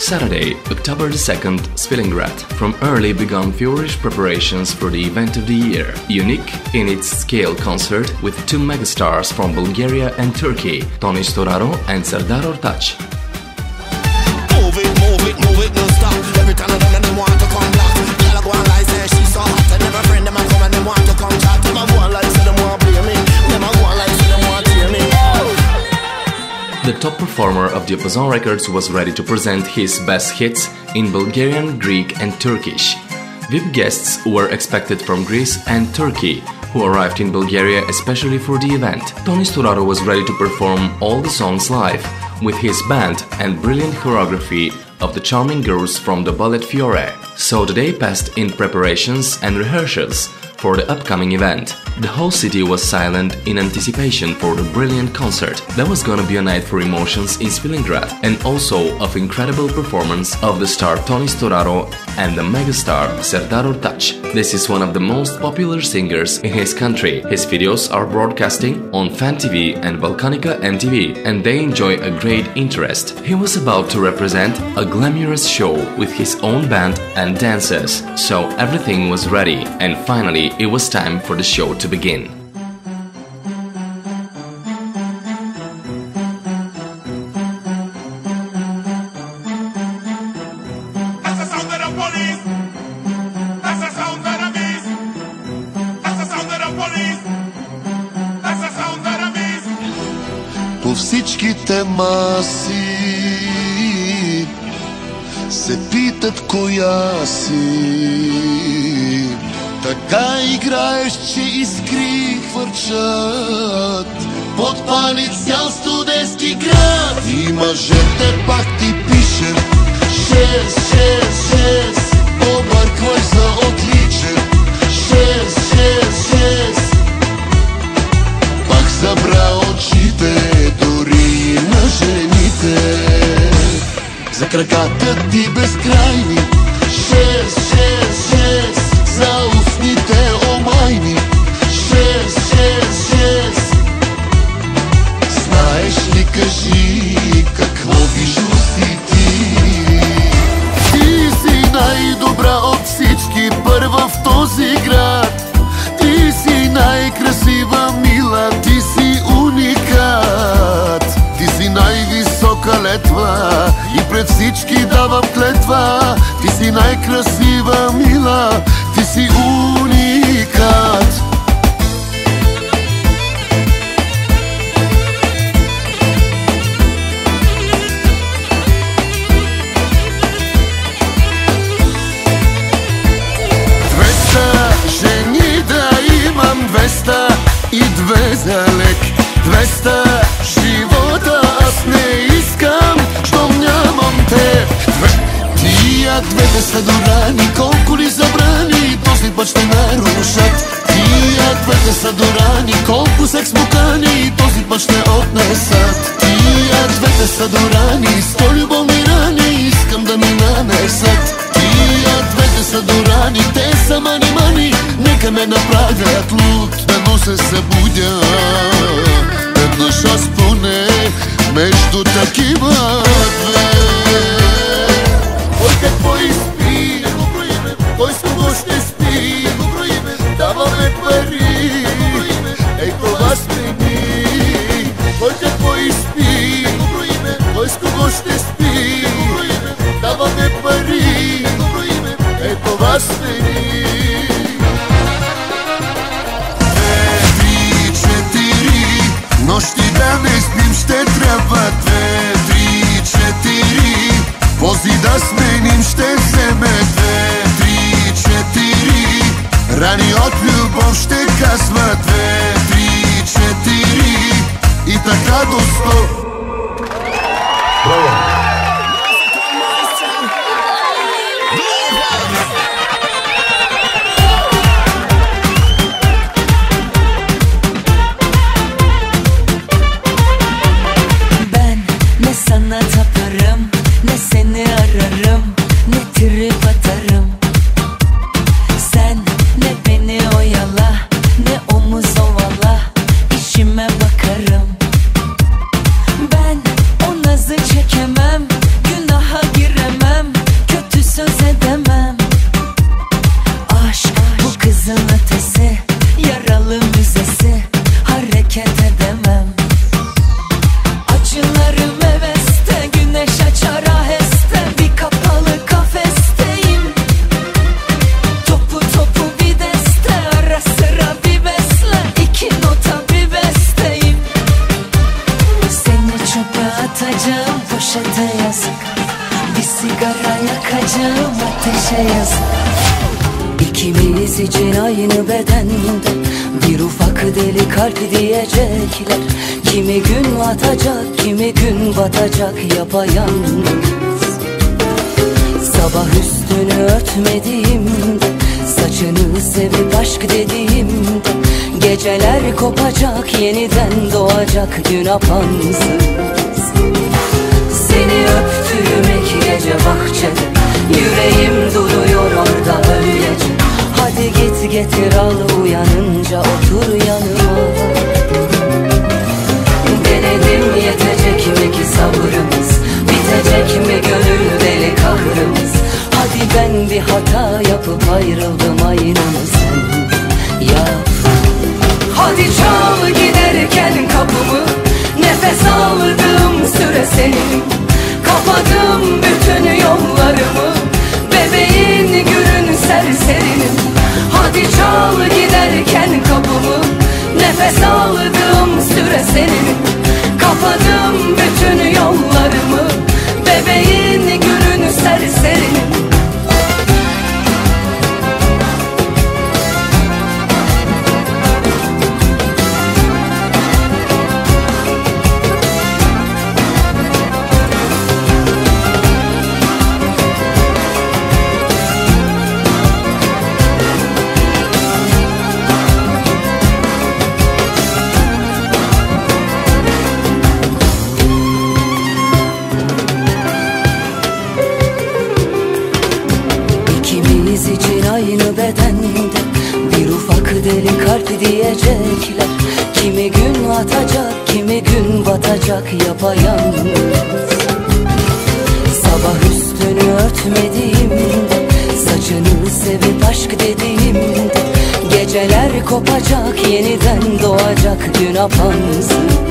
Saturday, October the 2nd, Svilingrad. From early began feverish preparations for the event of the year. Unique in its scale concert with two megastars from Bulgaria and Turkey, Tony Storaro and Serdar Ortaç. Move it, no stop. Every time them want to come back. Girl I go and lie, say she so hot. And every friend them a come and them want to come chat. Them a go and lie, say them want play me. Them a go and lie, say them want hear me. The top performer of Diapason Records was ready to present his best hits in Bulgarian, Greek and Turkish. VIP guests were expected from Greece and Turkey, who arrived in Bulgaria especially for the event. Tony Storaro was ready to perform all the songs live, with his band and brilliant choreography of the charming girls from the Ballet Fiore. So the day passed in preparations and rehearsals for the upcoming event. The whole city was silent in anticipation for the brilliant concert. That was gonna be a night for emotions in Svilingrad and also of incredible performance of the star Tony Storaro and the megastar Serdar Ortaç. This is one of the most popular singers in his country. His videos are broadcasting on Fan TV and Balkanica MTV and they enjoy a great interest. He was about to represent a glamorous show with his own band and dancers, so everything was ready and finally it was time for the show to begin. That's the sound of the police. That's the sound of the beast. That's the sound of the police. That's the sound of the beast. По всичките маси се питат коя си. Така играеш, че искри хвърчат, подпали цял студентски град. И мъжете пак ти пишат 6, объркваш за отличен 6, пак забра очите, дори и на жените. За краката ти безкрайни 6, за устните омайни 6, знаеш ли, кажи, какво виждости ти? Ти си най-добра от всички, първа в този град. Ти си най-красива, мила, ти си уникат. Ти си най-висока летва и пред всички давам клетва. Ти си най-красива, мила, ти си уникат. Жени да имам 202 за лек, 200 живота аз не искам, щом нямам те. Тия двете са дорани, колко ли забрани, този път ще нарушат. Тия двете са дорани, колко секс мукани, този път ще отнесат. Тия двете са дорани, 100 любовни рани, искам да ми нанесат. Тия двете са дорани, те са мани, нека ме направят луд, да се събудя веднъж аз поне между такива две. Кой какво изпи, кой с кого ще спи, даваме пари, ей това смени. Кой какво изпи, кой с кого ще спи, даваме пари, ей това смени. 2, 3, 4, нощи да не спим ще трябва. 2, 3, 4, пози да сменим ще вземе. 2, 3, 4, рани от любов ще касва. 2, 3, 4 и така до 100. Браво! Ben ne sana taparım, ne seni ararım, ne trip atarım. Sen ne beni oyala, ne omuz ovala, işime bakarım. demem. Acılarım heveste, güneş açar aheste, bir kapalı kafesteyim. Topu topu bir deste, ara sıra bir besle, iki nota bir besteyim. Seni çöpe atacağım, poşete yazık. Bir sigara yakacağım, ateşe yazık. İkimiz için aynı bedende bir ufak deli kalp diyecekler. Kimi gün atacak, kimi gün batacak yapayalnız. Sabah üstünü örtmediğimde, saçını sevip aşk dediğimde, geceler kopacak, yeniden doğacak gün apansız. Seni öptüğüm ilk gece bahçede, yüreğim duruyor orada öylece. Hadi git getir al, uyanınca otur yanıma. Denedim, yetecek mi ki sabrımız, bitecek mi gönül deli kahrımız. Hadi ben bir hata yapıp ayrıldım, aynını sen yap. Hadi çal giderken kapımı, nefes aldığım süre senin. Kapadım bütün yollarımı, bebeğin gülün serserinim. Hadi çal giderken kapımı, nefes aldığım süre senin. Kapadım bütün yollarımı, bebeğin gülün serserinim. Aynı bedende bir ufak deli kalp diyecekler. Kimi gün atacak, kimi gün batacak yapayalnız. Sabah üstünü örtmediğimde, saçını sevip aşk dediğimde, geceler kopacak, yeniden doğacak gün apansız.